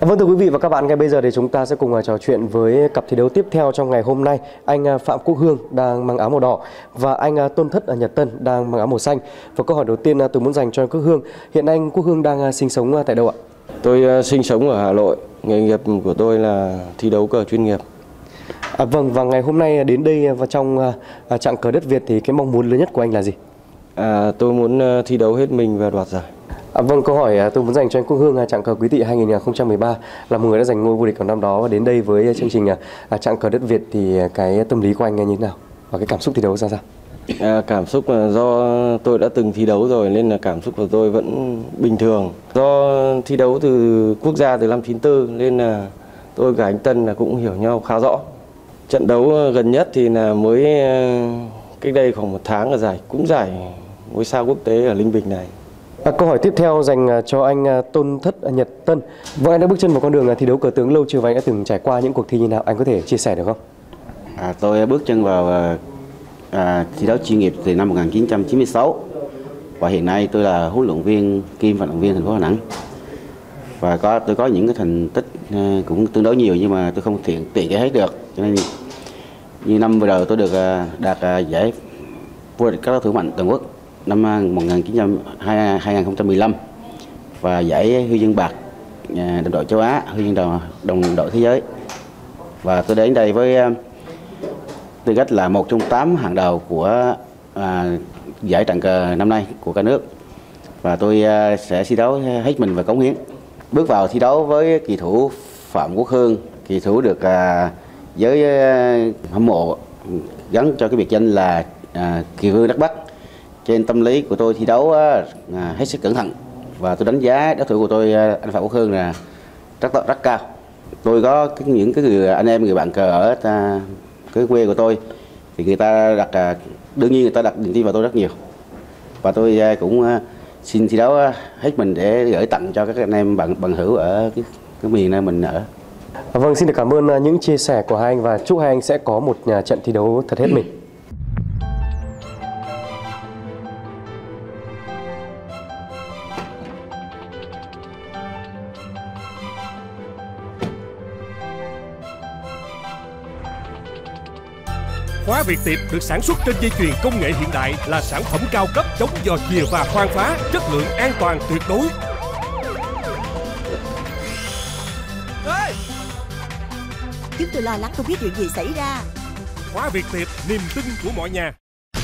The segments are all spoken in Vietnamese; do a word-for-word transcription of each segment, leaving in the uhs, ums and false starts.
Vâng, thưa quý vị và các bạn, ngay bây giờ thì chúng ta sẽ cùng trò chuyện với cặp thi đấu tiếp theo trong ngày hôm nay. Anh Phạm Quốc Hương đang mang áo màu đỏ và anh Tôn Thất Nhật Tân đang mang áo màu xanh. Và câu hỏi đầu tiên tôi muốn dành cho anh Quốc Hương. Hiện anh Quốc Hương đang sinh sống tại đâu ạ? Tôi sinh sống ở Hà Nội. Nghề nghiệp của tôi là thi đấu cờ chuyên nghiệp. À, vâng, và ngày hôm nay đến đây và trong à, chặng cờ đất Việt thì cái mong muốn lớn nhất của anh là gì? À, tôi muốn thi đấu hết mình và đoạt giải. À, vâng, câu hỏi tôi muốn dành cho anh Quốc Hương, chặng cờ Quý Tỵ hai nghìn không trăm mười ba là một người đã giành ngôi vô địch ở năm đó, và đến đây với chương trình à, chặng cờ đất Việt thì cái tâm lý của anh như thế nào và cái cảm xúc thi đấu ra sao? À, cảm xúc là do tôi đã từng thi đấu rồi nên là cảm xúc của tôi vẫn bình thường. Do thi đấu từ quốc gia từ năm chín tư nên là tôi và anh Tân là cũng hiểu nhau khá rõ. Trận đấu gần nhất thì là mới cách đây khoảng một tháng ở giải cũng giải ngôi sao quốc tế ở Ninh Bình này. À, câu hỏi tiếp theo dành cho anh Tôn Thất Nhật Tân. Vâng, anh đã bước chân vào con đường thi đấu cờ tướng lâu chưa và anh đã từng trải qua những cuộc thi như nào? Anh có thể chia sẻ được không? À, tôi bước chân vào à, thi đấu chuyên nghiệp từ năm một nghìn chín trăm chín mươi sáu và hiện nay tôi là huấn luyện viên kiêm vận động viên thành phố Đà Nẵng. Và có tôi có những cái thành tích à, cũng tương đối nhiều nhưng mà tôi không tiện tiện kể hết được. Cho nên như năm vừa rồi tôi được à, đạt à, giải vô địch các đấu thủ mạnh toàn quốc năm một nghìn chín trăm hai nghìn mười lăm và giải huy chương bạc đồng đội châu Á, huy chương đồng, đồng đội thế giới. Và tôi đến đây với tư cách là một trong tám hàng đầu của à, giải trận cờ năm nay của cả nước. Và tôi à, sẽ thi đấu hết mình và cống hiến. Bước vào thi đấu với kỳ thủ Phạm Quốc Hương, kỳ thủ được à, giới à, hâm mộ gắn cho cái biệt danh là à, kỳ vương Đắk Bắc. Trên tâm lý của tôi thi đấu à, hết sức cẩn thận và tôi đánh giá đối thủ của tôi anh Phạm Quốc Hương là rất rất cao. Tôi có cái, những cái người anh em người bạn cờ ở ta, cái quê của tôi thì người ta đặt à, đương nhiên người ta đặt niềm tin vào tôi rất nhiều và tôi à, cũng à, xin thi đấu à, hết mình để gửi tặng cho các anh em bằng bằng hữu ở cái, cái miền nơi mình ở. À, vâng, xin được cảm ơn những chia sẻ của hai anh và chúc hai anh sẽ có một trận thi đấu thật hết mình. Khóa Việt Tiệp được sản xuất trên dây chuyền công nghệ hiện đại, là sản phẩm cao cấp chống giò chìa và khoan phá, chất lượng an toàn tuyệt đối. Ê! Chúng tôi lo lắng không biết chuyện gì xảy ra. Khóa Việt Tiệp, niềm tin của mọi nhà.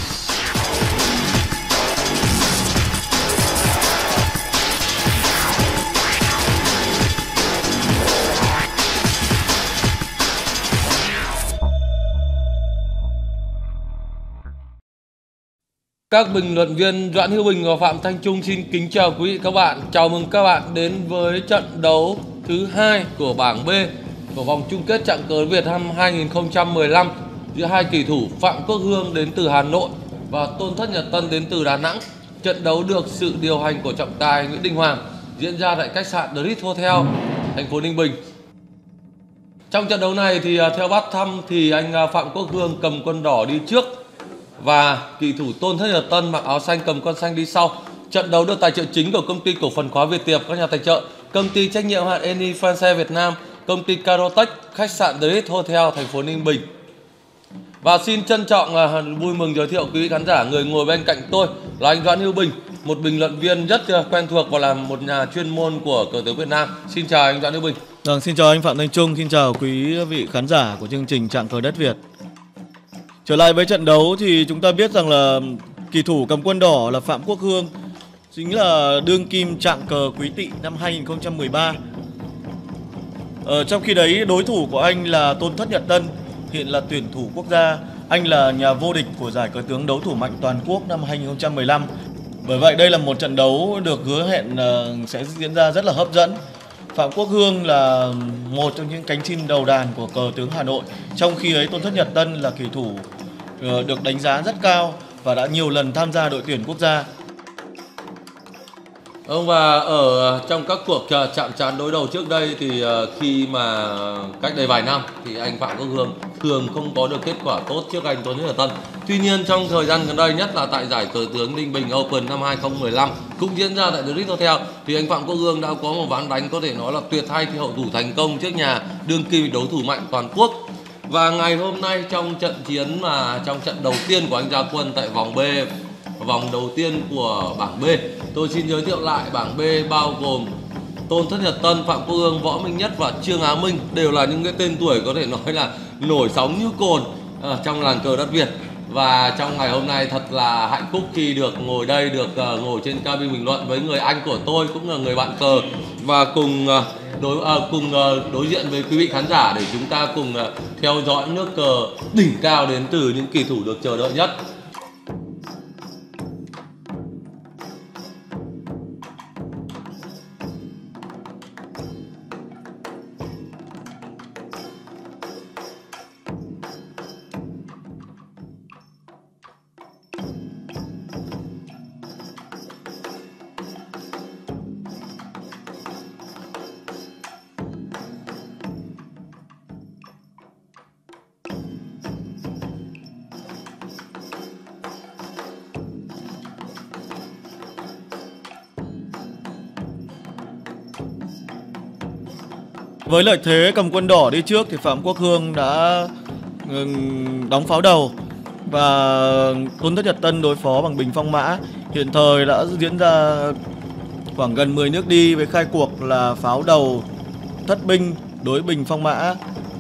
Các bình luận viên Doãn Hữu Bình và Phạm Thanh Trung xin kính chào quý vị các bạn. Chào mừng các bạn đến với trận đấu thứ hai của bảng B của vòng chung kết chặng cờ Việt năm hai nghìn không trăm mười lăm giữa hai kỳ thủ Phạm Quốc Hương đến từ Hà Nội và Tôn Thất Nhật Tân đến từ Đà Nẵng. Trận đấu được sự điều hành của trọng tài Nguyễn Đình Hoàng, diễn ra tại khách sạn The Ritz Hotel, thành phố Ninh Bình. Trong trận đấu này thì theo bát thăm thì anh Phạm Quốc Hương cầm quân đỏ đi trước và kỳ thủ Tôn Thất Nhật Tân mặc áo xanh cầm con xanh đi sau. Trận đấu được tài trợ chính của công ty cổ phần Khóa Việt Tiệp, các nhà tài trợ, công ty trách nhiệm hữu hạn Eni France Việt Nam, công ty Carotech, khách sạn The Ritz Hotel, thành phố Ninh Bình. Và xin trân trọng uh, vui mừng giới thiệu quý vị khán giả, người ngồi bên cạnh tôi là anh Doãn Hữu Bình, một bình luận viên rất uh, quen thuộc và là một nhà chuyên môn của cờ tướng Việt Nam. Xin chào anh Doãn Hữu Bình. Vâng, xin chào anh Phạm Thanh Trung, xin chào quý vị khán giả của chương trình Chặng cờ đất Việt. Trở lại với trận đấu thì chúng ta biết rằng là kỳ thủ cầm quân đỏ là Phạm Quốc Hương, chính là đương kim chặng cờ Quý Tỵ năm hai nghìn không trăm mười ba. Ở trong khi đấy đối thủ của anh là Tôn Thất Nhật Tân, hiện là tuyển thủ quốc gia. Anh là nhà vô địch của giải cờ tướng đấu thủ mạnh toàn quốc năm hai nghìn không trăm mười lăm. Bởi vậy đây là một trận đấu được hứa hẹn sẽ diễn ra rất là hấp dẫn. Phạm Quốc Hương là một trong những cánh chim đầu đàn của cờ tướng Hà Nội, trong khi ấy Tôn Thất Nhật Tân là kỳ thủ được đánh giá rất cao và đã nhiều lần tham gia đội tuyển quốc gia. Ông và ở trong các cuộc chạm trán đối đầu trước đây thì khi mà cách đây vài năm thì anh Phạm Quốc Hương thường không có được kết quả tốt trước anh Tôn Thất Nhật Tân. Tuy nhiên trong thời gian gần đây, nhất là tại giải cờ tướng Ninh Bình Open năm hai không một năm cũng diễn ra tại The Ritz Hotel, thì anh Phạm Quốc Hương đã có một ván đánh có thể nói là tuyệt hay khi hậu thủ thành công trước nhà đương kim đối thủ mạnh toàn quốc. Và ngày hôm nay trong trận chiến mà trong trận đầu tiên của anh ra quân tại vòng B, vòng đầu tiên của bảng B, tôi xin giới thiệu lại bảng B bao gồm Tôn Thất Nhật Tân, Phạm Quốc Hương, Võ Minh Nhất và Trương Á Minh, đều là những cái tên tuổi có thể nói là nổi sóng như cồn uh, trong làng cờ đất Việt. Và trong ngày hôm nay thật là hạnh phúc khi được ngồi đây, được uh, ngồi trên cabin bình luận với người anh của tôi, cũng là người bạn cờ, và cùng uh, đối uh, cùng uh, đối diện với quý vị khán giả để chúng ta cùng uh, theo dõi nước cờ đỉnh cao đến từ những kỳ thủ được chờ đợi nhất. Với lợi thế cầm quân đỏ đi trước thì Phạm Quốc Hương đã đóng pháo đầu và Tôn Thất Nhật Tân đối phó bằng bình phong mã. Hiện thời đã diễn ra khoảng gần mười nước đi với khai cuộc là pháo đầu thất binh đối bình phong mã.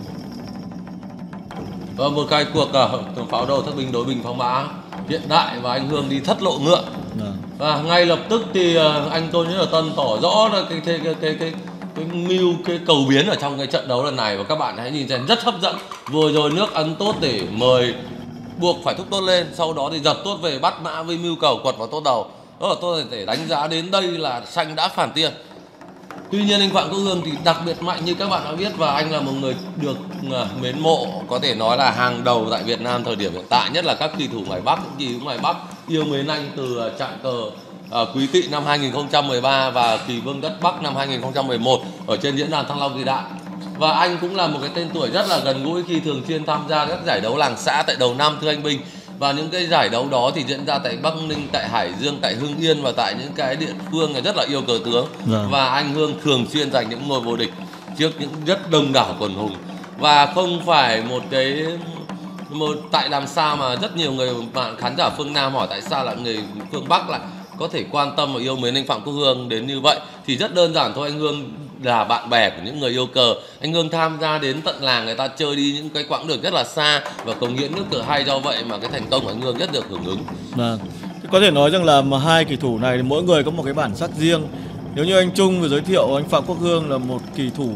Và một khai cuộc uh, pháo đầu thất binh đối bình phong mã hiện đại, và anh Hương đi thất lộ ngựa. Và ngay lập tức thì uh, anh Tôn Thất Nhật Tân tỏ rõ là cái cái cái cái, cái cái mưu cái cầu biến ở trong cái trận đấu lần này, và các bạn hãy nhìn xem rất hấp dẫn. Vừa rồi nước ấn tốt để mời buộc phải thúc tốt lên, sau đó thì giật tốt về bắt mã với mưu cầu quật vào tốt đầu. Đó là tôi thể đánh giá đến đây là xanh đã phản tiền. Tuy nhiên anh Phạm Quốc Hương thì đặc biệt mạnh như các bạn đã biết, và anh là một người được mến mộ, có thể nói là hàng đầu tại Việt Nam thời điểm hiện tại, nhất là các kỳ thủ ngoài Bắc, những kỳ thủ ngoài Bắc yêu mến anh từ trạng cờ À, Quý Tỵ năm hai không một ba và Kỳ Vương đất Bắc năm hai không một một ở trên diễn đàn Thăng Long Kỳ Đại. Và anh cũng là một cái tên tuổi rất là gần gũi khi thường xuyên tham gia các giải đấu làng xã tại đầu năm, thưa anh Bình. Và những cái giải đấu đó thì diễn ra tại Bắc Ninh, tại Hải Dương, tại Hưng Yên và tại những cái địa phương rất là yêu cờ tướng. Dạ. Và anh Hương thường xuyên giành những ngôi vô địch trước những rất đông đảo quần hùng. Và không phải một cái một tại làm sao mà rất nhiều người bạn khán giả phương Nam hỏi tại sao lại người phương Bắc lại có thể quan tâm và yêu mến anh Phạm Quốc Hương đến như vậy, thì rất đơn giản thôi. Anh Hương là bạn bè của những người yêu cờ. Anh Hương tham gia đến tận làng người ta chơi đi những cái quãng đường rất là xa và cống hiến nước cờ hay, do vậy mà cái thành công của anh Hương rất được hưởng ứng. Vâng. Có thể nói rằng là mà hai kỳ thủ này thì mỗi người có một cái bản sắc riêng. Nếu như anh Trung vừa giới thiệu, anh Phạm Quốc Hương là một kỳ thủ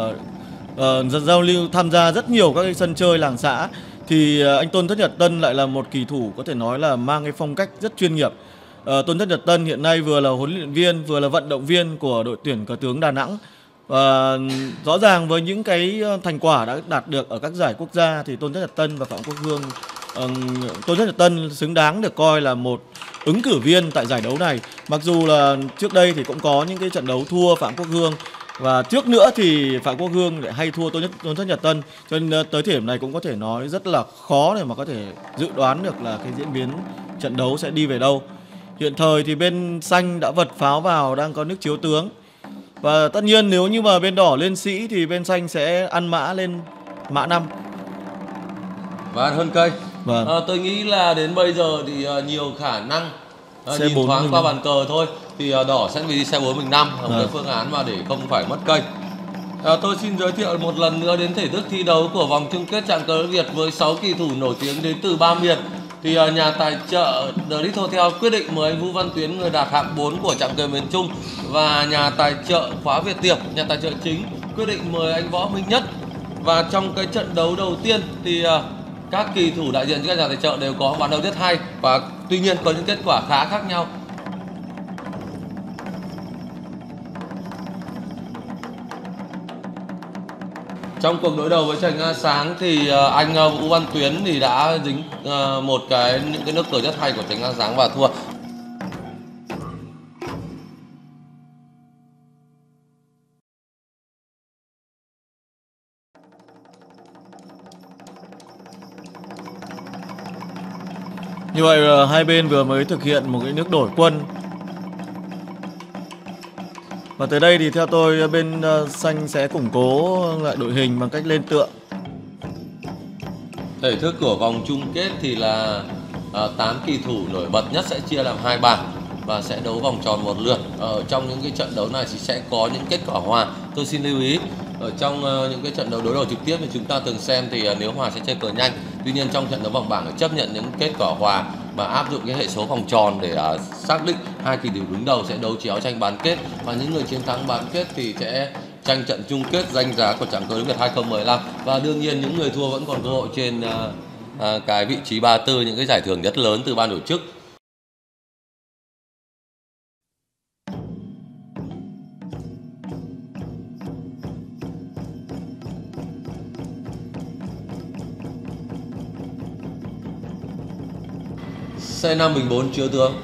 uh, uh, giao lưu tham gia rất nhiều các cái sân chơi làng xã, thì uh, anh Tôn Thất Nhật Tân lại là một kỳ thủ có thể nói là mang cái phong cách rất chuyên nghiệp. Uh, Tôn Thất Nhật Tân hiện nay vừa là huấn luyện viên, vừa là vận động viên của đội tuyển cờ tướng Đà Nẵng. Và rõ ràng với những cái thành quả đã đạt được ở các giải quốc gia thì Tôn Thất Nhật Tân và Phạm Quốc Hương, uh, Tôn Thất Nhật Tân xứng đáng được coi là một ứng cử viên tại giải đấu này. Mặc dù là trước đây thì cũng có những cái trận đấu thua Phạm Quốc Hương, và trước nữa thì Phạm Quốc Hương lại hay thua Tôn, Nhất, Tôn Thất Nhật Tân, cho nên tới thời điểm này cũng có thể nói rất là khó để mà có thể dự đoán được là cái diễn biến trận đấu sẽ đi về đâu. Hiện thời thì bên xanh đã vật pháo vào, đang có nước chiếu tướng. Và tất nhiên nếu như mà bên đỏ lên sĩ thì bên xanh sẽ ăn mã lên mã năm và hơn cây. Vâng. À, tôi nghĩ là đến bây giờ thì uh, nhiều khả năng uh, nhìn thoáng qua bàn cờ thôi thì uh, đỏ sẽ đi xe bốn mình năm, một cái phương án mà để không phải mất cây. À, tôi xin giới thiệu một lần nữa đến thể thức thi đấu của vòng chung kết chạm cờ Việt với sáu kỳ thủ nổi tiếng đến từ ba miền. Thì uh, nhà tài trợ The Ritz Hotel quyết định mời anh Vũ Văn Tuyến, người đạt hạng bốn của chạm cờ miền Trung, và nhà tài trợ Khóa Việt Tiệp, nhà tài trợ chính, quyết định mời anh Võ Minh Nhất. Và trong cái trận đấu đầu tiên thì uh, các kỳ thủ đại diện cho các nhà tài trợ đều có ván đấu rất hay, và tuy nhiên có những kết quả khá khác nhau. Trong cuộc đối đầu với Trần Nga Sáng thì anh Vũ Văn Tuyến thì đã dính một cái những cái nước cờ rất hay của Trần Nga Sáng và thua. Như vậy là hai bên vừa mới thực hiện một cái nước đổi quân. Và tới đây thì theo tôi bên uh, xanh sẽ củng cố lại đội hình bằng cách lên tượng. Thể thức của vòng chung kết thì là uh, tám kỳ thủ nổi bật nhất sẽ chia làm hai bảng và sẽ đấu vòng tròn một lượt. Ở trong những cái trận đấu này thì sẽ có những kết quả hòa. Tôi xin lưu ý, ở trong uh, những cái trận đấu đối đầu trực tiếp thì chúng ta từng xem thì uh, nếu hòa sẽ chơi cờ nhanh. Tuy nhiên trong trận đấu vòng bảng phải chấp nhận những kết quả hòa và áp dụng cái hệ số vòng tròn để uh, xác định hai kỳ thủ đứng đầu sẽ đấu chéo tranh bán kết, và những người chiến thắng bán kết thì sẽ tranh trận chung kết danh giá của Trạng Cờ Đất Việt hai không một năm. Và đương nhiên những người thua vẫn còn cơ hội trên uh, uh, cái vị trí ba tư, những cái giải thưởng rất lớn từ ban tổ chức. C năm bình bốn chứa tướng.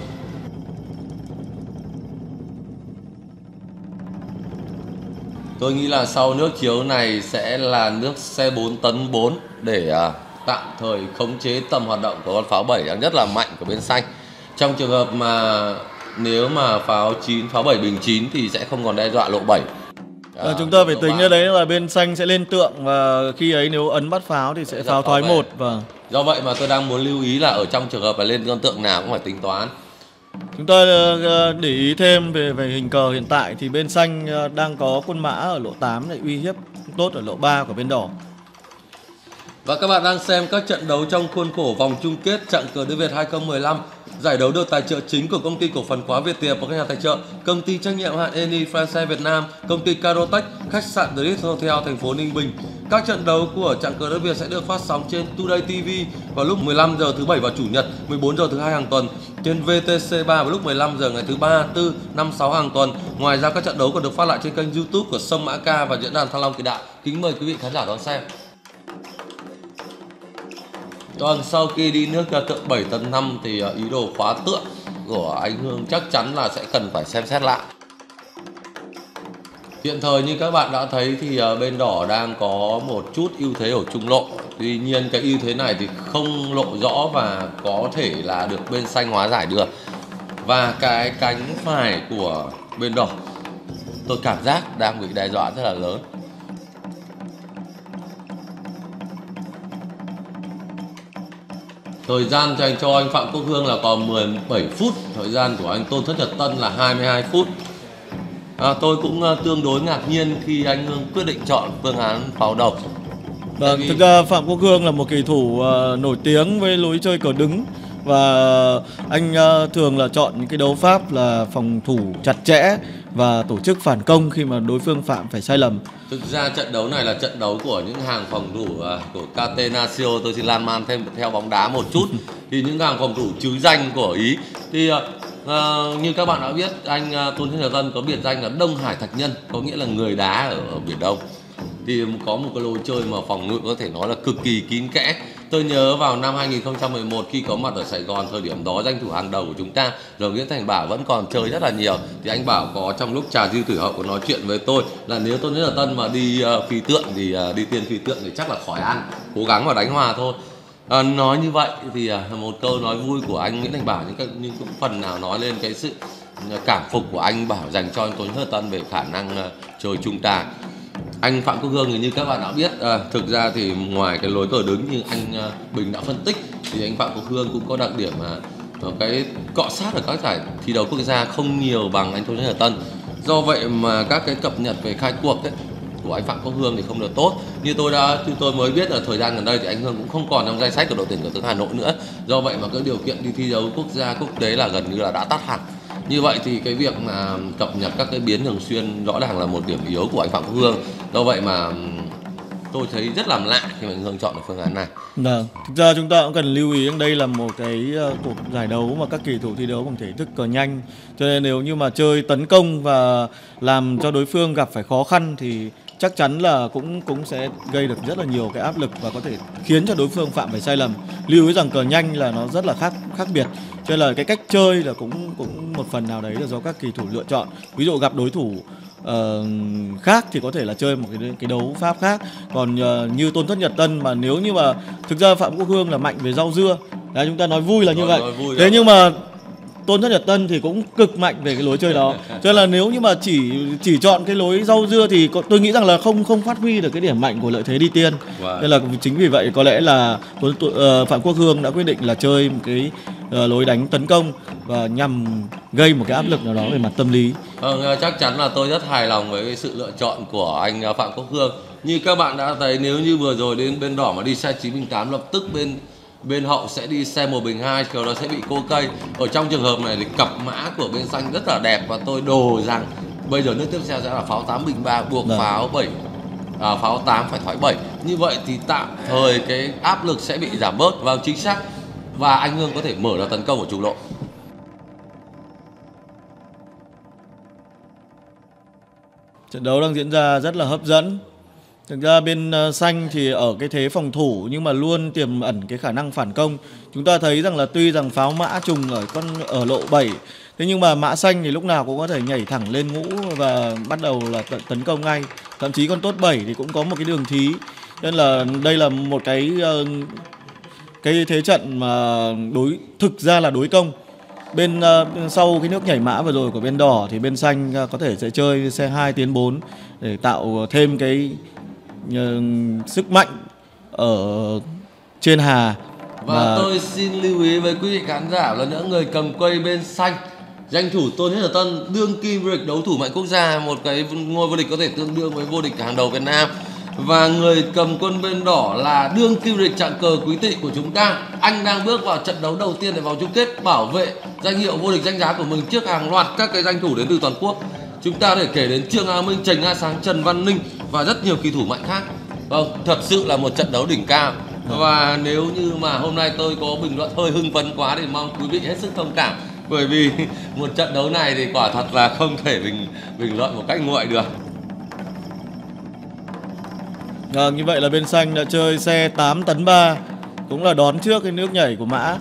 Tôi nghĩ là sau nước chiếu này sẽ là nước C bốn tấn bốn để à, tạm thời khống chế tầm hoạt động của con pháo bảy đang rất là mạnh của bên xanh. Trong trường hợp mà nếu mà pháo chín, pháo bảy bình chín thì sẽ không còn đe dọa lộ bảy. À, à, chúng ta phải tính ra đấy là bên xanh sẽ lên tượng, và khi ấy nếu ấn bắt pháo thì sẽ pháo thoái một. Và do vậy mà tôi đang muốn lưu ý là ở trong trường hợp là lên con tượng nào cũng phải tính toán. Chúng ta để ý thêm về về hình cờ hiện tại thì bên xanh đang có quân mã ở lộ tám để uy hiếp tốt ở lộ ba của bên đỏ. Và các bạn đang xem các trận đấu trong khuôn khổ vòng chung kết Trạng Cờ Đất Việt hai không một năm. Giải đấu được tài trợ chính của công ty cổ phần Khóa Việt Tiệp và các nhà tài trợ, công ty trách nhiệm hữu hạn Eni France Việt Nam, công ty Carotech, khách sạn The Ritz Hotel thành phố Ninh Bình. Các trận đấu của Trạng Cờ Đất Việt sẽ được phát sóng trên Today ti vi vào lúc mười lăm giờ thứ bảy và chủ nhật, mười bốn giờ thứ hai hàng tuần, trên vê tê xê ba vào lúc mười lăm giờ ngày thứ ba, tư, năm, sáu hàng tuần. Ngoài ra các trận đấu còn được phát lại trên kênh YouTube của Sông Mã Ca và diễn đàn Thăng Long Kỳ Đạo. Kính mời quý vị khán giả đón xem. Vâng, sau khi đi nước tượng bảy tấn năm thì ý đồ khóa tượng của anh Hương chắc chắn là sẽ cần phải xem xét lại. Hiện thời như các bạn đã thấy thì bên đỏ đang có một chút ưu thế ở trung lộ. Tuy nhiên cái ưu thế này thì không lộ rõ và có thể là được bên xanh hóa giải được. Và cái cánh phải của bên đỏ tôi cảm giác đang bị đe dọa rất là lớn. Thời gian dành cho anh Phạm Quốc Hương là còn mười bảy phút, thời gian của anh Tôn Thất Nhật Tân là hai mươi hai phút. À, tôi cũng uh, tương đối ngạc nhiên khi anh Hương quyết định chọn phương án pháo đầu. Vâng, vì... thực ra Phạm Quốc Hương là một kỳ thủ uh, nổi tiếng với lối chơi cờ đứng, và anh uh, thường là chọn những cái đấu pháp là phòng thủ chặt chẽ và tổ chức phản công khi mà đối phương phạm phải sai lầm. Thực ra trận đấu này là trận đấu của những hàng phòng thủ uh, của Catenaccio. Tôi xin lan man thêm theo bóng đá một chút. Thì những hàng phòng thủ trứ danh của Ý thì uh, uh, như các bạn đã biết, anh uh, Tôn Thất Nhật Tân có biệt danh là Đông Hải Thạch Nhân, có nghĩa là người đá ở, ở Biển Đông. Thì có một cái lối chơi mà phòng ngự có thể nói là cực kỳ kín kẽ. Tôi nhớ vào năm hai nghìn không trăm mười một khi có mặt ở Sài Gòn, thời điểm đó danh thủ hàng đầu của chúng ta rồi Nguyễn Thành Bảo vẫn còn chơi rất là nhiều, thì anh Bảo có trong lúc trà dư tử hậu có nói chuyện với tôi là nếu Tôn Thất Tân mà đi uh, phi tượng thì uh, đi tiên phi tượng thì chắc là khỏi ăn, cố gắng mà đánh hòa thôi. À, nói như vậy thì uh, một câu nói vui của anh Nguyễn Thành Bảo nhưng, nhưng cũng phần nào nói lên cái sự cảm phục của anh Bảo dành cho anh Tôn Thất Tân về khả năng uh, chơi trung tài. Anh Phạm Quốc Hương thì như các bạn đã biết, à, thực ra thì ngoài cái lối cờ đứng như anh à, Bình đã phân tích thì anh Phạm Quốc Hương cũng có đặc điểm là à, cái cọ sát ở các giải thi đấu quốc gia không nhiều bằng anh Tôn Thất Nhật Tân. Do vậy mà các cái cập nhật về khai cuộc ấy, của anh Phạm Quốc Hương thì không được tốt. Như tôi đã như tôi mới biết là thời gian gần đây thì anh Hương cũng không còn trong danh sách của đội tuyển cờ tướng Hà Nội nữa. Do vậy mà cái điều kiện đi thi đấu quốc gia quốc tế là gần như là đã tắt hẳn. Như vậy thì cái việc mà cập nhật các cái biến thường xuyên rõ ràng là một điểm yếu của anh Phạm Quốc Hương. Do vậy mà tôi thấy rất làm lạ khi mà anh Hương chọn được phương án này. Vâng, thực ra chúng ta cũng cần lưu ý đây là một cái cuộc giải đấu mà các kỳ thủ thi đấu bằng thể thức cờ nhanh. Cho nên nếu như mà chơi tấn công và làm cho đối phương gặp phải khó khăn thì chắc chắn là cũng cũng sẽ gây được rất là nhiều cái áp lực và có thể khiến cho đối phương phạm phải sai lầm. Lưu ý rằng cờ nhanh là nó rất là khác khác biệt, cho nên là cái cách chơi là cũng cũng một phần nào đấy là do các kỳ thủ lựa chọn. Ví dụ gặp đối thủ uh, khác thì có thể là chơi một cái cái đấu pháp khác. Còn uh, như Tôn Thất Nhật Tân mà nếu như mà thực ra Phạm Quốc Hương là mạnh về rau dưa, Đấy, chúng ta nói vui là như Nói- vậy. nói vui Thế đó. nhưng mà Tôn Thất Nhật Tân thì cũng cực mạnh về cái lối chơi đó. Cho nên là nếu như mà chỉ chỉ chọn cái lối rau dưa thì có, tôi nghĩ rằng là không không phát huy được cái điểm mạnh của lợi thế đi tiên. Vâng. Nên là chính vì vậy có lẽ là Tuấn- Tu- ờ, Phạm Quốc Hương đã quyết định là chơi một cái ờ, lối đánh tấn công và nhằm gây một cái áp lực nào đó về mặt tâm lý. Vâng, ờ, chắc chắn là tôi rất hài lòng với cái sự lựa chọn của anh ờ, Phạm Quốc Hương. Như các bạn đã thấy, nếu như vừa rồi đến bên đỏ mà đi xe chín bình tám, lập tức bên bên hậu sẽ đi xe một bình hai, kiểu đó sẽ bị cô cây. Ở trong trường hợp này thì cặp mã của bên xanh rất là đẹp, và tôi đồ rằng bây giờ nước tiếp theo sẽ là pháo tám bình ba buộc Vâng. pháo bảy, à, pháo tám phải thoái bảy. Như vậy thì tạm thời cái áp lực sẽ bị giảm bớt. Vào chính xác, và anh Hương có thể mở ra tấn công ở trung lộ. Trận đấu đang diễn ra rất là hấp dẫn. Thực ra bên ờ, xanh thì ở cái thế phòng thủ nhưng mà luôn tiềm ẩn cái khả năng phản công. Chúng ta thấy rằng là tuy rằng pháo mã trùng ở con ở lộ bảy, thế nhưng mà mã xanh thì lúc nào cũng có thể nhảy thẳng lên ngũ và bắt đầu là tấn- tấn công ngay. Thậm chí con tốt bảy thì cũng có một cái đường thí. Nên là đây là một cái ờ, cái thế trận mà đối thực ra là đối công. Bên ờ, sau cái nước nhảy mã vừa rồi của bên đỏ thì bên xanh ờ, có thể sẽ chơi xe hai tiến bốn để tạo thêm cái ờ, sức mạnh ở trên hà. Và tôi xin lưu ý với quý vị khán giả là những người cầm quay bên xanh, danh thủ Tôn Thất Nhật Tân, đương kim vô địch đấu thủ mạnh quốc gia, một cái ngôi vô địch có thể tương đương với vô địch hàng đầu Việt Nam. Và người cầm quân bên đỏ là đương kim vô địch chặng cờ quý tỵ của chúng ta. Anh đang bước vào trận đấu đầu tiên để vào chung kết, bảo vệ danh hiệu vô địch danh giá của mình trước hàng loạt các cái danh thủ đến từ toàn quốc. Chúng ta có thể kể đến Trương A Minh, Trần A Sáng, Trần Văn Ninh và rất nhiều kỳ thủ mạnh khác. Vâng, thật sự là một trận đấu đỉnh cao. Và nếu như mà hôm nay tôi có bình luận hơi hưng phấn quá thì mong quý vị hết sức thông cảm, bởi vì một trận đấu này thì quả thật là không thể bình bình luận một cách nguội được. Vâng, như vậy là bên xanh đã chơi xe tám tấn ba, cũng là đón trước cái nước nhảy của mã.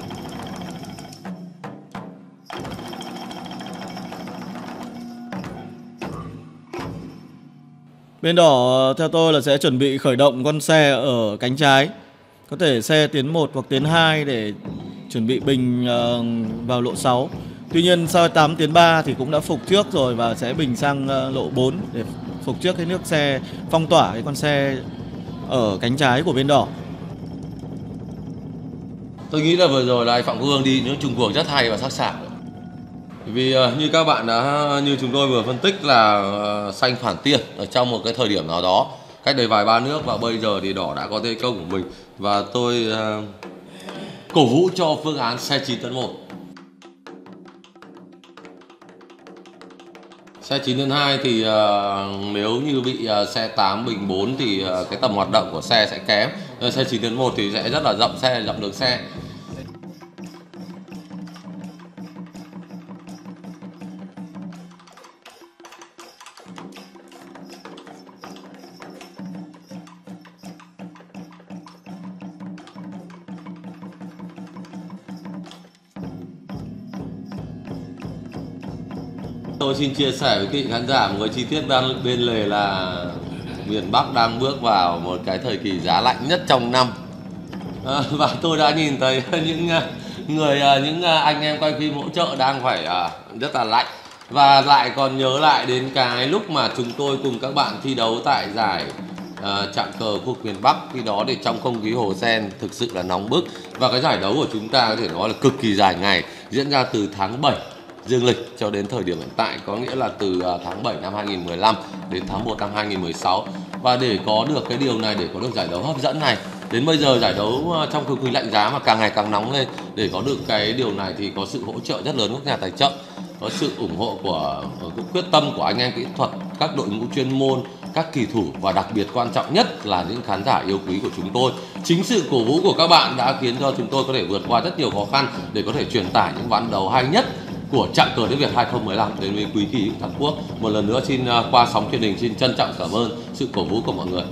Bên đỏ theo tôi là sẽ chuẩn bị khởi động con xe ở cánh trái. Có thể xe tiến một hoặc tiến hai để chuẩn bị bình ờ, vào lộ sáu. Tuy nhiên sau tám tiến ba thì cũng đã phục trước rồi và sẽ bình sang ờ, lộ bốn để phục trước cái nước xe, phong tỏa cái con xe ở cánh trái của bên đỏ. Tôi nghĩ là vừa rồi là anh Phạm Quốc Hương đi những chung cuộc rất hay và sắc sảo. Vì uh, như các bạn đã, như chúng tôi vừa phân tích là uh, xanh phản tiên ở trong một cái thời điểm nào đó cách đây vài ba nước, và bây giờ thì đỏ đã có thế công của mình, và tôi uh, cổ vũ cho phương án xe chín tấn một. Xe chín tấn hai thì uh, nếu như bị uh, xe tám bình bốn thì uh, cái tầm hoạt động của xe sẽ kém. Uh, xe chín tấn một thì sẽ rất là rộng xe, rộng đường xe. Tôi xin chia sẻ với quý vị khán giả một cái chi tiết bên, bên lề là miền Bắc đang bước vào một cái thời kỳ giá lạnh nhất trong năm. À, và tôi đã nhìn thấy những người, những anh em quay phim hỗ trợ đang phải rất là lạnh. Và lại còn nhớ lại đến cái lúc mà chúng tôi cùng các bạn thi đấu tại giải uh, chặng cờ khu vực miền Bắc. Khi đó thì trong không khí Hồ Sen thực sự là nóng bức. Và cái giải đấu của chúng ta có thể nói là cực kỳ dài ngày, diễn ra từ tháng bảy dương lịch cho đến thời điểm hiện tại, có nghĩa là từ tháng bảy năm hai nghìn không trăm mười lăm đến tháng một năm hai nghìn không trăm mười sáu. Và để có được cái điều này, để có được giải đấu hấp dẫn này, đến bây giờ giải đấu trong không khí lạnh giá mà càng ngày càng nóng lên, để có được cái điều này thì có sự hỗ trợ rất lớn của các nhà tài trợ, có sự ủng hộ của quyết tâm của anh em kỹ thuật, các đội ngũ chuyên môn, các kỳ thủ, và đặc biệt quan trọng nhất là những khán giả yêu quý của chúng tôi. Chính sự cổ vũ của các bạn đã khiến cho chúng tôi có thể vượt qua rất nhiều khó khăn để có thể truyền tải những ván đấu hay nhất của chặng cờ nước Việt hai không một năm đến với quý kỳ toàn quốc. Một lần nữa xin qua sóng truyền hình xin trân trọng cảm ơn sự cổ vũ của mọi người.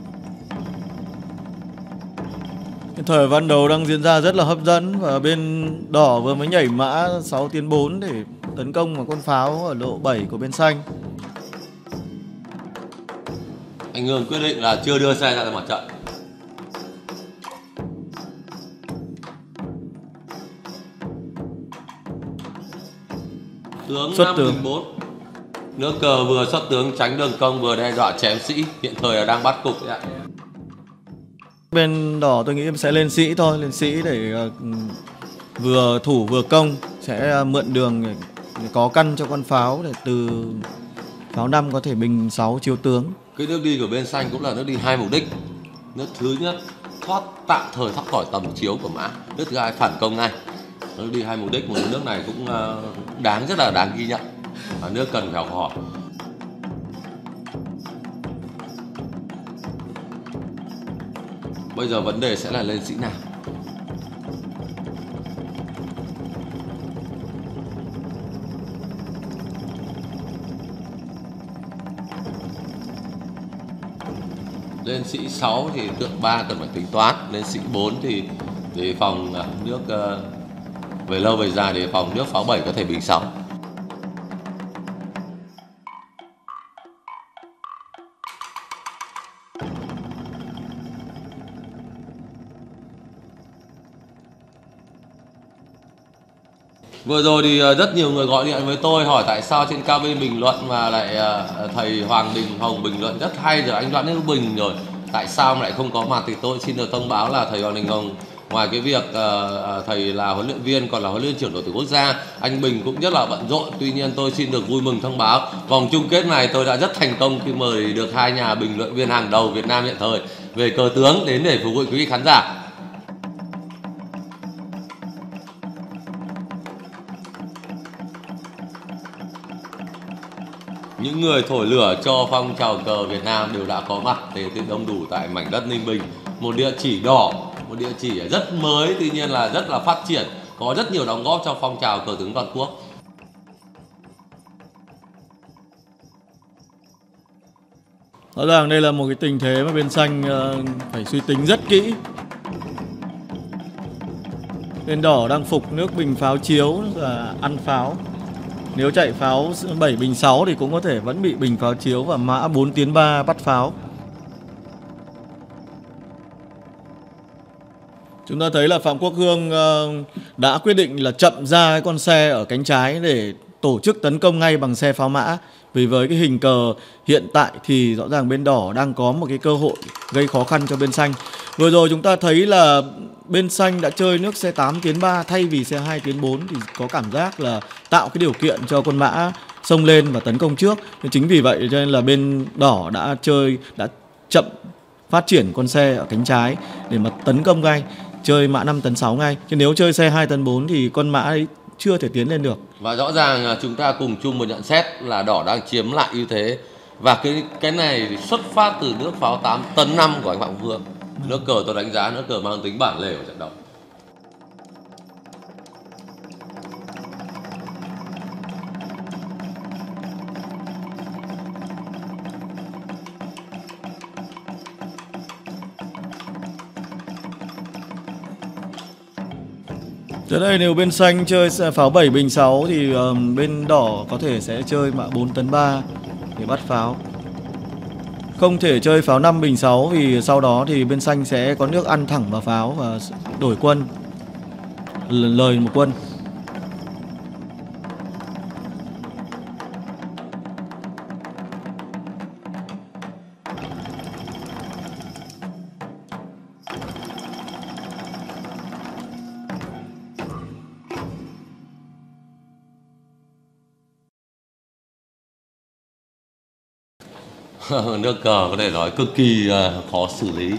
Thời ván đấu đang diễn ra rất là hấp dẫn và bên đỏ vừa mới nhảy mã sáu tiến bốn để tấn công vào con pháo ở lộ bảy của bên xanh. Anh Hương quyết định là chưa đưa xe ra mặt trận. Tướng xuất năm tướng. bình bốn. Nước cờ vừa xuất tướng tránh đường công vừa đe dọa chém sĩ, hiện thời là đang bắt cục đấy ạ. Bên đỏ tôi nghĩ em sẽ lên sĩ thôi, lên sĩ để uh, vừa thủ vừa công, sẽ uh, mượn đường để, để có căn cho con pháo để từ pháo năm có thể bình sáu chiếu tướng. Cái nước đi của bên xanh cũng là nước đi hai mục đích. Nước thứ nhất thoát tạm thời thoát khỏi tầm chiếu của mã, nước thứ hai phản công ngay. Nước đi hai mục đích, một nước này cũng uh, đáng rất là đáng ghi nhận và nước cần phải học hỏi. Bây giờ vấn đề sẽ là lên sĩ nào. Lên sĩ sáu thì tượng ba cần phải tính toán, lên sĩ bốn thì để phòng nước uh, về lâu về dài để phòng nước pháo bảy có thể bình sáu. Vừa rồi thì rất nhiều người gọi điện với tôi hỏi tại sao trên ca bê bình luận mà lại thầy Hoàng Đình Hồng bình luận rất hay rồi, anh Doãn Hữu Bình rồi, tại sao mà lại không có mặt. Thì tôi xin được thông báo là thầy Hoàng Đình Hồng ngoài cái việc uh, thầy là huấn luyện viên còn là huấn luyện trưởng đội tuyển quốc gia, anh Bình cũng rất là bận rộn. Tuy nhiên tôi xin được vui mừng thông báo vòng chung kết này tôi đã rất thành công khi mời được hai nhà bình luận viên hàng đầu Việt Nam hiện thời về cờ tướng đến để phục vụ quý vị khán giả. Những người thổi lửa cho phong trào cờ Việt Nam đều đã có mặt để đông đủ tại mảnh đất Ninh Bình, một địa chỉ đỏ, một địa chỉ rất mới, tuy nhiên là rất là phát triển, có rất nhiều đóng góp trong phong trào cờ tướng toàn quốc. Rõ ràng đây là một cái tình thế mà bên xanh uh, phải suy tính rất kỹ. Bên đỏ đang phục nước bình pháo chiếu và ăn pháo. Nếu chạy pháo bảy bình sáu thì cũng có thể vẫn bị bình pháo chiếu và mã bốn tiến ba bắt pháo. Chúng ta thấy là Phạm Quốc Hương đã quyết định là chậm ra cái con xe ở cánh trái để tổ chức tấn công ngay bằng xe pháo mã. Vì với cái hình cờ hiện tại thì rõ ràng bên đỏ đang có một cái cơ hội gây khó khăn cho bên xanh. Vừa rồi chúng ta thấy là bên xanh đã chơi nước xe tám tiến ba thay vì xe hai tiến bốn thì có cảm giác là tạo cái điều kiện cho con mã xông lên và tấn công trước. Nên chính vì vậy cho nên là bên đỏ đã chơi, đã chậm phát triển con xe ở cánh trái để mà tấn công ngay, chơi mã năm tấn sáu ngay. Chứ nếu chơi xe hai tấn bốn thì con mã ấy chưa thể tiến lên được. Và rõ ràng chúng ta cùng chung một nhận xét là đỏ đang chiếm lại ưu thế. Và cái cái này xuất phát từ nước pháo tám tấn năm của anh Phạm Quốc Hương. Nước cờ tôi đánh giá nước cờ mang tính bản lề của trận đấu. Tới đây nếu bên xanh chơi pháo bảy bình sáu thì um, bên đỏ có thể sẽ chơi mã bốn tấn ba để bắt pháo. Không thể chơi pháo năm bình sáu vì sau đó thì bên xanh sẽ có nước ăn thẳng vào pháo và đổi quân, lời một quân. Nước cờ có thể nói cực kỳ uh, khó xử lý.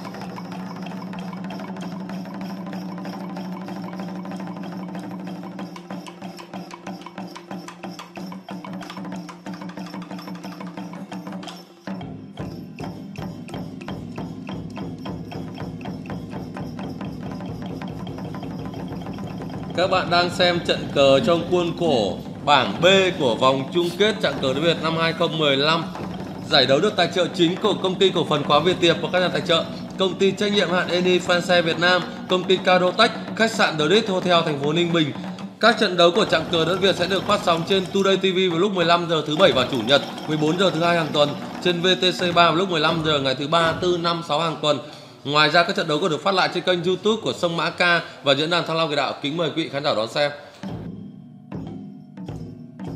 Các bạn đang xem trận cờ trong khuôn khổ bảng B của vòng chung kết chặng cờ Việt năm hai không một lăm. Giải đấu được tài trợ chính của công ty cổ phần Khóa Việt Tiệp và các nhà tài trợ, công ty trách nhiệm hạn Eni Fanse Việt Nam, công ty Cadotech, khách sạn The Ritz Hotel thành phố Ninh Bình. Các trận đấu của chặng cờ đất Việt sẽ được phát sóng trên Today ti vi vào lúc mười lăm giờ thứ bảy và chủ nhật, mười bốn giờ thứ hai hàng tuần, trên vê tê xê ba vào lúc mười lăm giờ ngày thứ ba, tư, năm, sáu hàng tuần. Ngoài ra các trận đấu còn được phát lại trên kênh YouTube của Sông Mã Ca và diễn đàn Thăng Long Kỳ Đạo. Kính mời quý vị khán giả đón xem.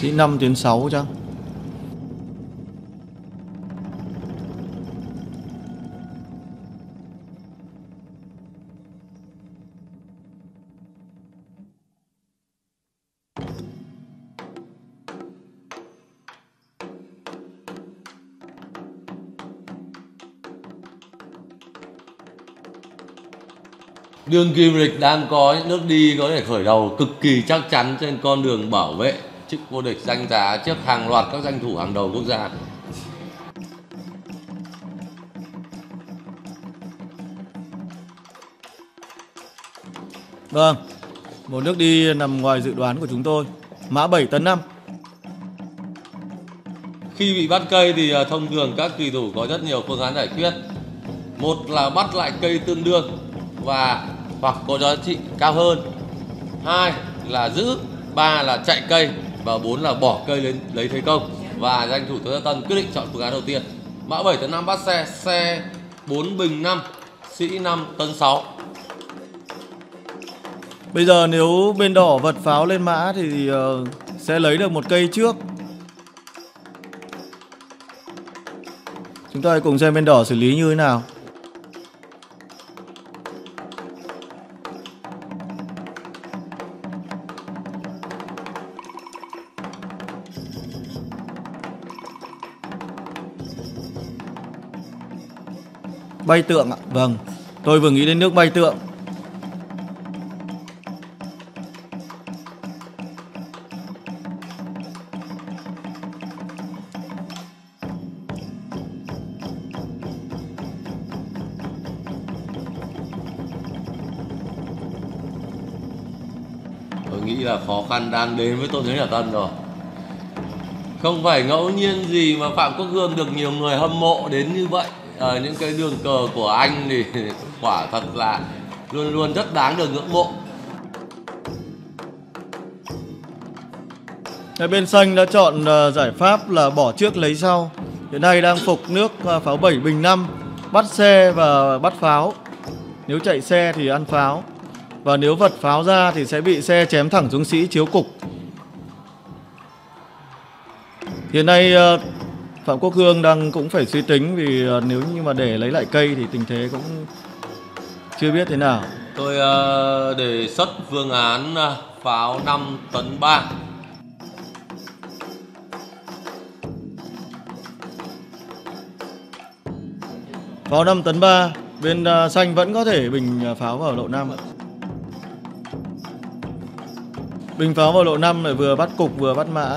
Sĩ năm tiến sáu chăng? Đương kim địch đang có những nước đi có thể khởi đầu cực kỳ chắc chắn trên con đường bảo vệ chức vô địch danh giá trước hàng loạt các danh thủ hàng đầu quốc gia. Vâng, một nước đi nằm ngoài dự đoán của chúng tôi. Mã bảy tấn năm. Khi bị bắt cây thì thông thường các kỳ thủ có rất nhiều phương án giải quyết. Một là bắt lại cây tương đương và hoặc có giá trị cao hơn. Hai là giữ, ba là chạy cây và bốn là bỏ cây lên lấy thế công. Và danh thủ Toyota Tân quyết định chọn phương án đầu tiên. Mã bảy tấn năm bắt xe, xe bốn bình năm, Sĩ năm tấn sáu. Bây giờ nếu bên đỏ vật pháo lên mã thì uh, sẽ lấy được một cây trước. Chúng ta hãy cùng xem bên đỏ xử lý như thế nào. Bay tượng ạ. Vâng, tôi vừa nghĩ đến nước bay tượng. Tôi nghĩ là khó khăn đang đến với Tôn Thế Nhật Tân rồi. Không phải ngẫu nhiên gì mà Phạm Quốc Hương được nhiều người hâm mộ đến như vậy. Ở những cái đường cờ của anh thì quả thật là luôn luôn rất đáng được ngưỡng mộ. Cái bên xanh đã chọn uh, giải pháp là bỏ trước lấy sau. Hiện nay đang phục nước uh, pháo bảy bình năm, bắt xe và bắt pháo. Nếu chạy xe thì ăn pháo. Và nếu vật pháo ra thì sẽ bị xe chém thẳng xuống Sĩ chiếu cục. Hiện nay uh, Phạm Quốc Hương đang cũng phải suy tính vì uh, nếu như mà để lấy lại cây thì tình thế cũng chưa biết thế nào. Tôi uh, đề xuất phương án uh, pháo năm tấn ba. Pháo năm tấn ba, bên uh, xanh vẫn có thể bình uh, pháo vào lộ năm. Bình pháo vào lộ năm lại vừa bắt cục vừa bắt mã.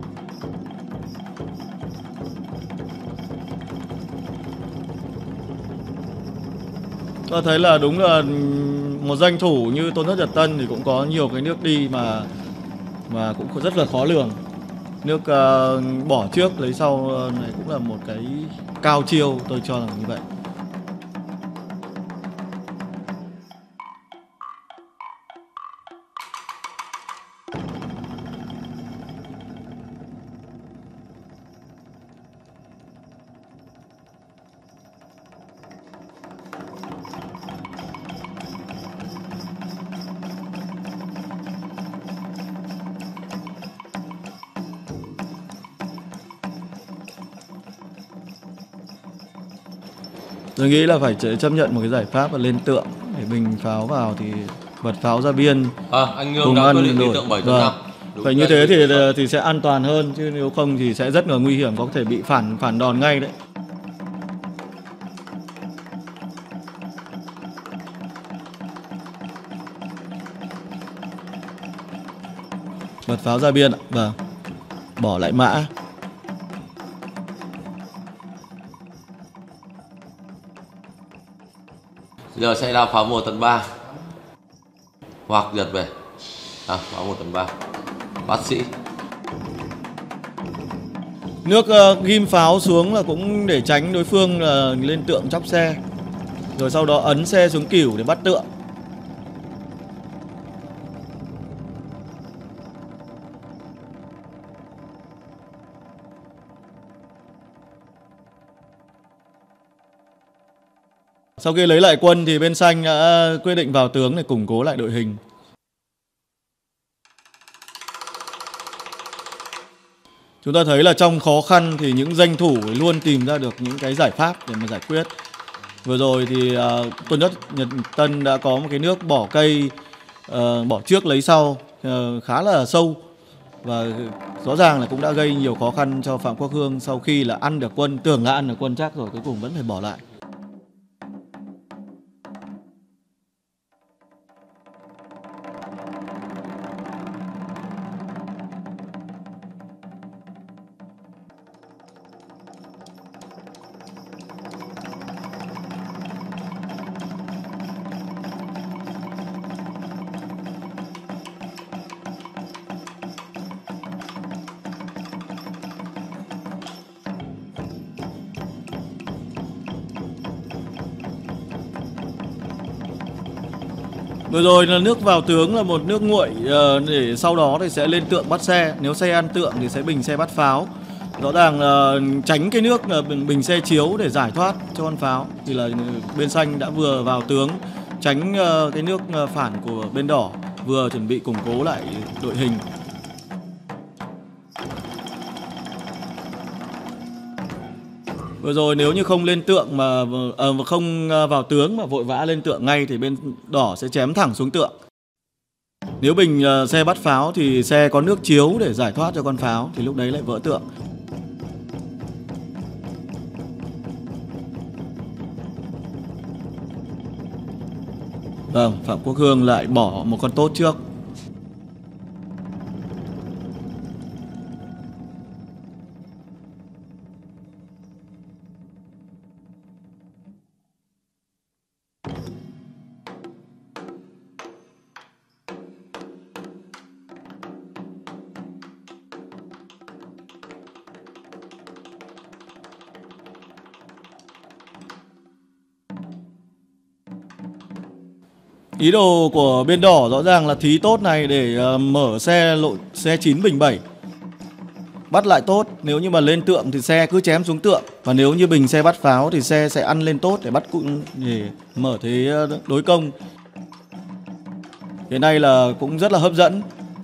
Tôi thấy là đúng là một danh thủ như Tôn Thất Nhật Tân thì cũng có nhiều cái nước đi mà mà cũng rất là khó lường. Nước uh, bỏ trước lấy sau này cũng là một cái cao chiêu, tôi cho là như vậy. Tôi nghĩ là phải chấp nhận một cái giải pháp và lên tượng để bình pháo vào thì vật pháo ra biên. À, anh Nhương đã quyết định đi tượng bảy tấn năm. Phải như thế thì thì sẽ an toàn hơn, chứ nếu không thì sẽ rất là nguy hiểm, có thể bị phản phản đòn ngay đấy. Vật pháo ra biên ạ. Vâng. Bỏ lại mã. Giờ sẽ là pháo một tấn ba. Hoặc giật về. À, pháo một tấn ba. Bác sĩ. Nước uh, ghim pháo xuống là cũng để tránh đối phương là uh, lên tượng chóc xe. Rồi sau đó ấn xe xuống cửu để bắt tượng. Sau khi lấy lại quân thì bên xanh đã quyết định vào tướng để củng cố lại đội hình. Chúng ta thấy là trong khó khăn thì những danh thủ luôn tìm ra được những cái giải pháp để mà giải quyết. Vừa rồi thì uh, Tôn Nhất Nhật Tân đã có một cái nước bỏ cây, uh, bỏ trước lấy sau uh, khá là sâu. Và rõ ràng là cũng đã gây nhiều khó khăn cho Phạm Quốc Hương sau khi là ăn được quân, tưởng là ăn được quân chắc rồi, cuối cùng vẫn phải bỏ lại. Vừa rồi là nước vào tướng là một nước nguội để sau đó thì sẽ lên tượng bắt xe. Nếu xe ăn tượng thì sẽ bình xe bắt pháo. Rõ ràng là tránh cái nước bình xe chiếu để giải thoát cho con pháo. Thì là bên xanh đã vừa vào tướng, tránh cái nước phản của bên đỏ, vừa chuẩn bị củng cố lại đội hình. Vừa rồi nếu như không lên tượng mà à, không vào tướng mà vội vã lên tượng ngay thì bên đỏ sẽ chém thẳng xuống tượng. Nếu bình uh, xe bắt pháo thì xe có nước chiếu để giải thoát cho con pháo thì lúc đấy lại vỡ tượng. Vâng, Phạm Quốc Hương lại bỏ một con tốt trước. Ý đồ của bên đỏ rõ ràng là thí tốt này để uh, mở xe lộ xe chín bình bảy. Bắt lại tốt, nếu như mà lên tượng thì xe cứ chém xuống tượng. Và nếu như bình xe bắt pháo thì xe sẽ ăn lên tốt để bắt cũng để mở thế đối công. Cái này là cũng rất là hấp dẫn.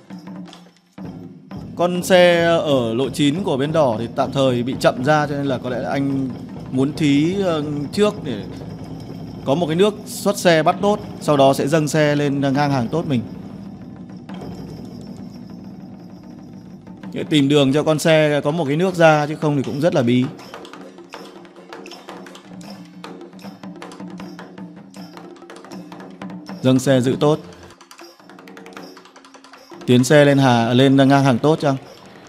Con xe ở lộ chín của bên đỏ thì tạm thời bị chậm ra, cho nên là có lẽ anh muốn thí uh, trước để có một cái nước xuất xe bắt tốt, sau đó sẽ dâng xe lên ngang hàng tốt mình. Để tìm đường cho con xe có một cái nước ra, chứ không thì cũng rất là bí. Dâng xe giữ tốt. Tiến xe lên hà lên ngang hàng tốt chăng?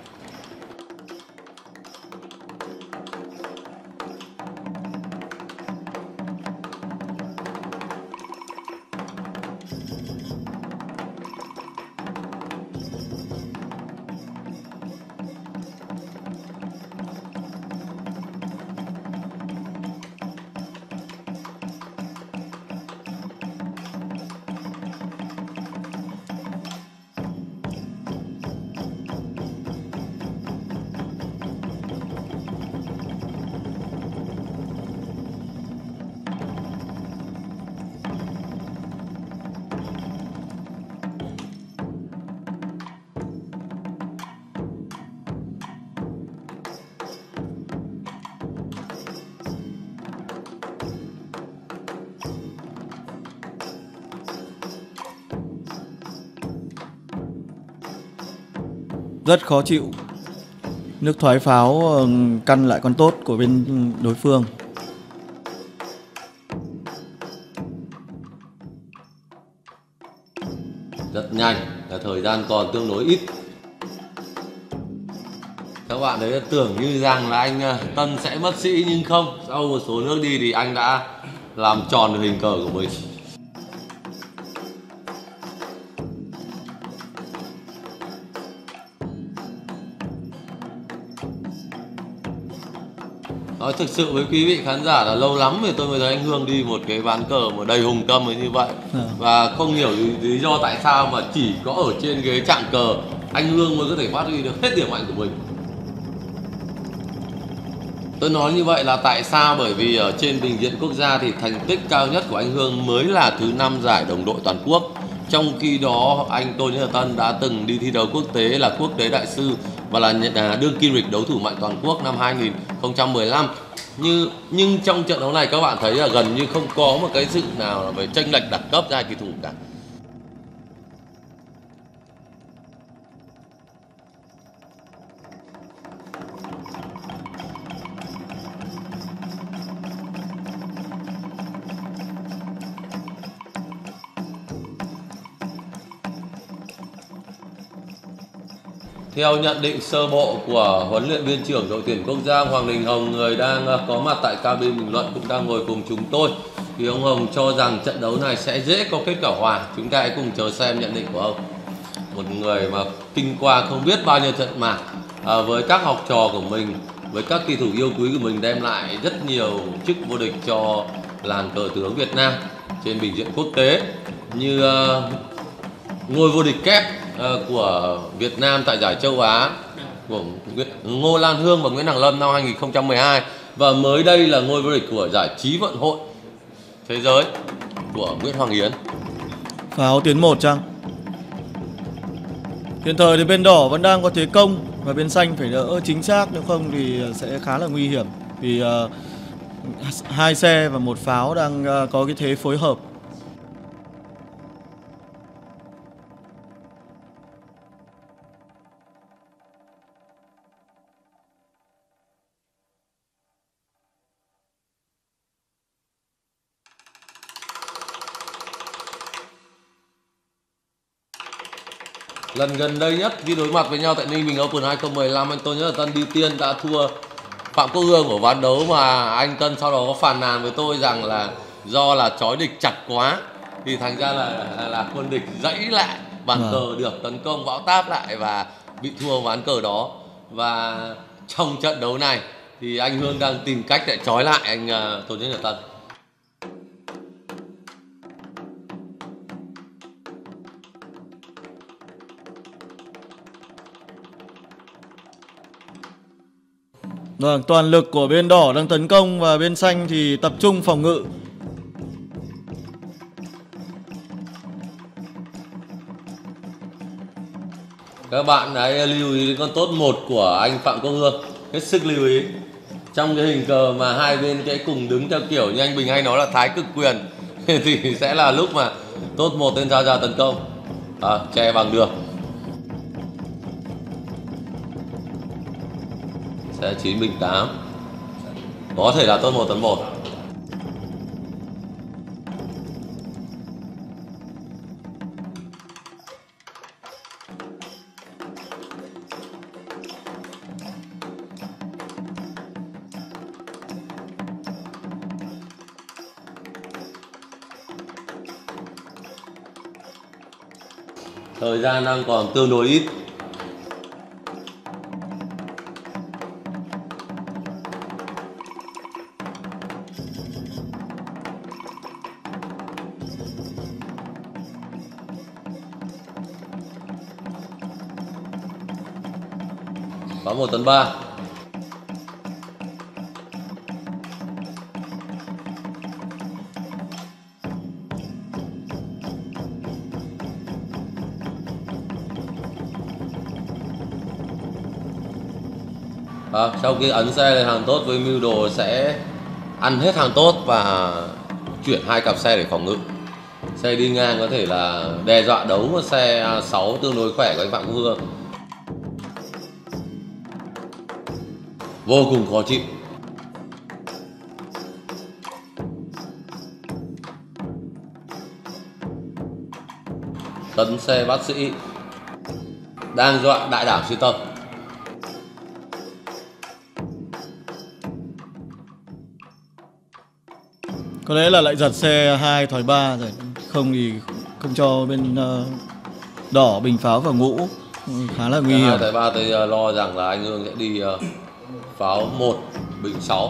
Rất khó chịu. Nước thoái pháo căn lại con tốt của bên đối phương. Rất nhanh, là thời gian còn tương đối ít. Các bạn đấy tưởng như rằng là anh Tân sẽ mất sĩ, nhưng không. Sau một số nước đi thì anh đã làm tròn được hình cờ của mình. Nói thực sự với quý vị khán giả là lâu lắm thì tôi mới thấy anh Hương đi một cái ván cờ mà đầy hùng tâm như vậy. À. Và không hiểu lý do tại sao mà chỉ có ở trên ghế chạm cờ anh Hương mới có thể phát huy được hết điểm mạnh của mình. Tôi nói như vậy là tại sao? Bởi vì ở trên bình diện quốc gia thì thành tích cao nhất của anh Hương mới là thứ năm giải đồng đội toàn quốc. Trong khi đó anh Tô Nhật Tân đã từng đi thi đấu quốc tế là quốc tế đại sư và là đương kim vô địch đấu thủ mạnh toàn quốc năm hai nghìn không trăm mười lăm. Như nhưng trong trận đấu này các bạn thấy là gần như không có một cái sự nào là về chênh lệch đẳng cấp ra kỳ thủ cả. Theo nhận định sơ bộ của huấn luyện viên trưởng đội tuyển quốc gia Hoàng Đình Hồng, người đang có mặt tại cabin bình luận cũng đang ngồi cùng chúng tôi, thì ông Hồng cho rằng trận đấu này sẽ dễ có kết quả hòa. Chúng ta hãy cùng chờ xem nhận định của ông. Một người mà kinh qua không biết bao nhiêu trận mà à, với các học trò của mình, với các kỳ thủ yêu quý của mình, đem lại rất nhiều chức vô địch cho làng cờ tướng Việt Nam trên bình diện quốc tế, như uh, ngôi vô địch kép của Việt Nam tại giải châu Á của Ngô Lan Hương và Nguyễn Hằng Lâm năm hai nghìn không trăm mười hai, và mới đây là ngôi vô địch của giải Trí Vận Hội Thế giới của Nguyễn Hoàng Yến. Pháo tiến một chăng? Hiện thời thì bên đỏ vẫn đang có thế công và bên xanh phải đỡ chính xác, nếu không thì sẽ khá là nguy hiểm, vì uh, hai xe và một pháo đang uh, có cái thế phối hợp. Lần gần đây nhất khi đối mặt với nhau tại Ninh Bình Open hai không một năm, anh Tô Nhật Tân đi tiên đã thua Phạm Quốc Hương ở ván đấu mà anh Tân sau đó có phàn nàn với tôi rằng là do là chói địch chặt quá thì thành ra là là quân địch dãy lại bàn à. cờ được tấn công bão táp lại và bị thua ván cờ đó. Và trong trận đấu này thì anh Hương đang tìm cách để chói lại anh uh, Tô Nhật Tân. Vâng, toàn lực của bên đỏ đang tấn công và bên xanh thì tập trung phòng ngự. Các bạn hãy lưu ý đến con tốt một của anh Phạm Quốc Hương, hết sức lưu ý. Trong cái hình cờ mà hai bên cái cùng đứng theo kiểu như anh Bình hay nói là thái cực quyền thì sẽ là lúc mà tốt một tên ra ra tấn công, à, che bằng được. Sẽ chín bình tám, có thể là tốt một tấn một. Thời gian đang còn tương đối ít. Có một tấn ba. À, sau khi ấn xe lên hàng tốt với mưu đồ sẽ ăn hết hàng tốt và chuyển hai cặp xe để phòng ngự. Xe đi ngang có thể là đe dọa đấu một xe sáu tương đối khỏe của anh Phạm Quốc Hương. Vô cùng khó chịu. Tấn xe bác sĩ đang dọa đại đảo siêu tông. Có lẽ là lại giật xe hai thỏi ba rồi, không thì không cho bên uh, đỏ bình pháo vào ngũ, khá là nguy hiểm. hai thỏi ba tôi uh, lo rằng là anh Hương sẽ đi uh, pháo một bình sáu,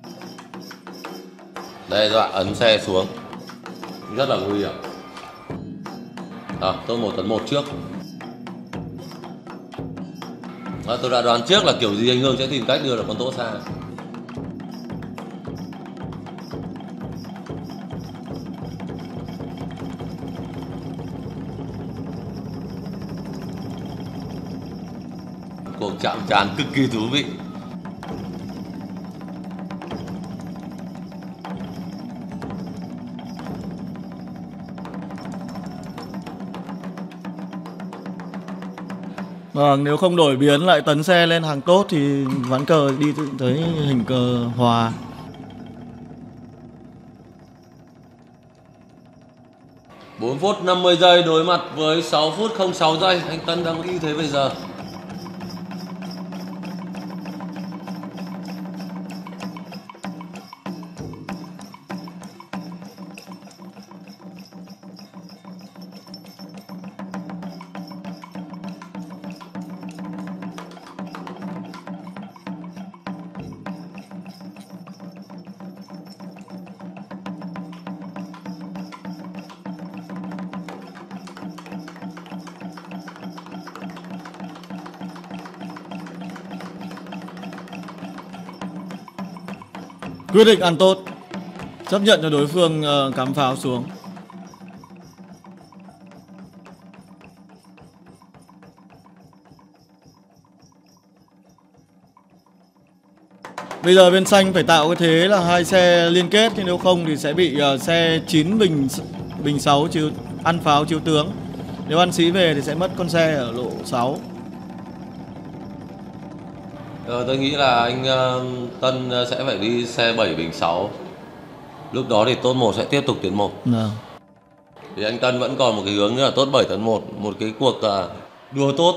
đe dọa ấn xe xuống, rất là nguy hiểm. À, tôi một tấn một trước. À, tôi đã đoán trước là kiểu gì anh Hương sẽ tìm cách đưa được con tốt xa. cuộc chạm trán cực kỳ thú vị. Vâng, nếu không đổi biến lại tấn xe lên hàng tốt thì ván cờ đi tới hình cờ hòa. bốn phút năm mươi giây đối mặt với sáu phút không sáu giây. Anh Tân đang ưu thế bây giờ. Quyết định ăn tốt, chấp nhận cho đối phương uh, cắm pháo xuống. Bây giờ bên xanh phải tạo cái thế là hai xe liên kết, nhưng nếu không thì sẽ bị uh, xe chín bình bình sáu chiếu ăn pháo chiếu tướng. Nếu ăn sĩ về thì sẽ mất con xe ở lộ sáu. Ờ, tôi nghĩ là anh uh, Tân sẽ phải đi xe bảy bình sáu. Lúc đó thì tốt một sẽ tiếp tục tiến một. Vâng. Thì anh Tân vẫn còn một cái hướng nữa là tốt bảy tấn một, một cái cuộc uh, đua tốt.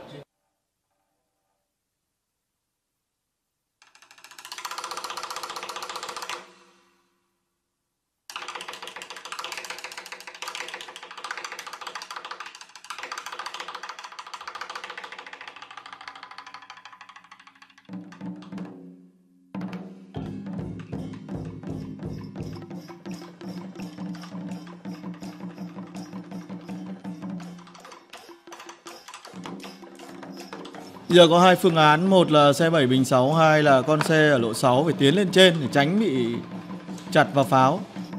Giờ có hai phương án, một là xe bảy bình sáu, hai là con xe ở lộ sáu phải tiến lên trên để tránh bị chặt vào pháo.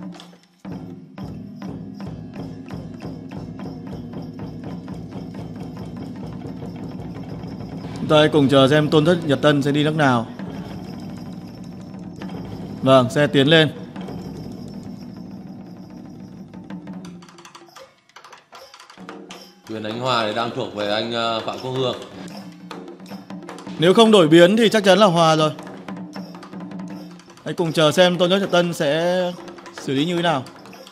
Chúng ta hãy cùng chờ xem Tôn Thất Nhật Tân sẽ đi nước nào. Vâng, xe tiến lên. Quyền đánh hòa thì đang thuộc về anh Phạm Quốc Hương. Nếu không đổi biến thì chắc chắn là hòa rồi. Hãy cùng chờ xem Tôn Thất Nhật Tân sẽ xử lý như thế nào.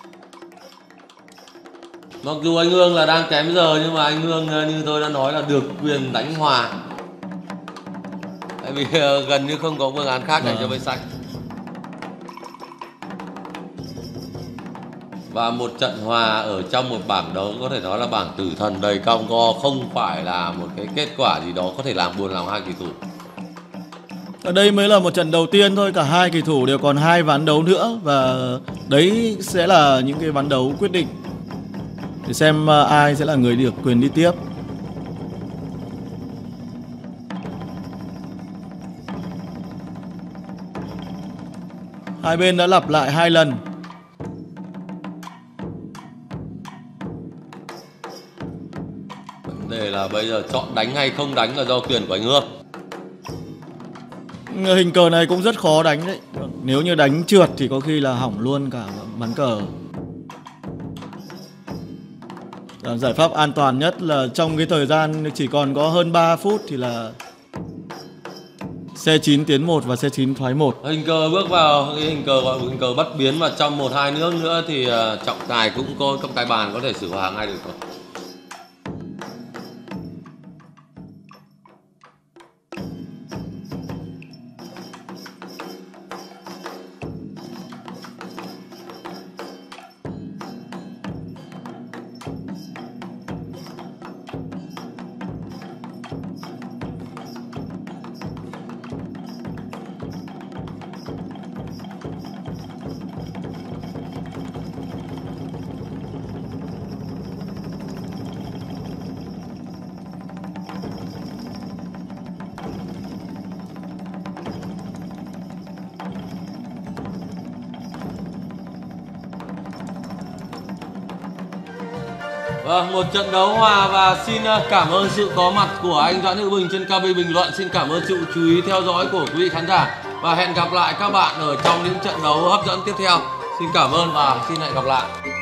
Mặc dù anh Hương là đang kém giờ nhưng mà anh Hương như tôi đã nói là được quyền đánh hòa. Tại vì gần như không có phương án khác dành cho bên xanh. Và một trận hòa ở trong một bảng đấu có thể nói là bảng tử thần đầy cong go, không phải là một cái kết quả gì đó có thể làm buồn lòng hai kỳ thủ. Ở đây mới là một trận đầu tiên thôi, cả hai kỳ thủ đều còn hai ván đấu nữa và đấy sẽ là những cái ván đấu quyết định để xem ai sẽ là người được quyền đi tiếp. Hai bên đã lặp lại hai lần. Vấn đề là bây giờ chọn đánh hay không đánh là do quyền của anh Hương. Hình cờ này cũng rất khó đánh đấy. Nếu như đánh trượt thì có khi là hỏng luôn cả ván cờ. Giải pháp an toàn nhất là trong cái thời gian chỉ còn có hơn ba phút thì là xe chín tiến một và xe chín thoái một. Hình cờ bước vào cái hình cờ gọi hình cờ bắt biến, và trong một hai nước nữa thì trọng tài cũng có trọng tài bàn có thể xử hòa ngay được rồi. Vâng, một trận đấu hòa và xin cảm ơn sự có mặt của anh Doãn Hữu Bình trên ca bê bình luận. Xin cảm ơn sự chú ý theo dõi của quý vị khán giả và hẹn gặp lại các bạn ở trong những trận đấu hấp dẫn tiếp theo. Xin cảm ơn và xin hẹn gặp lại.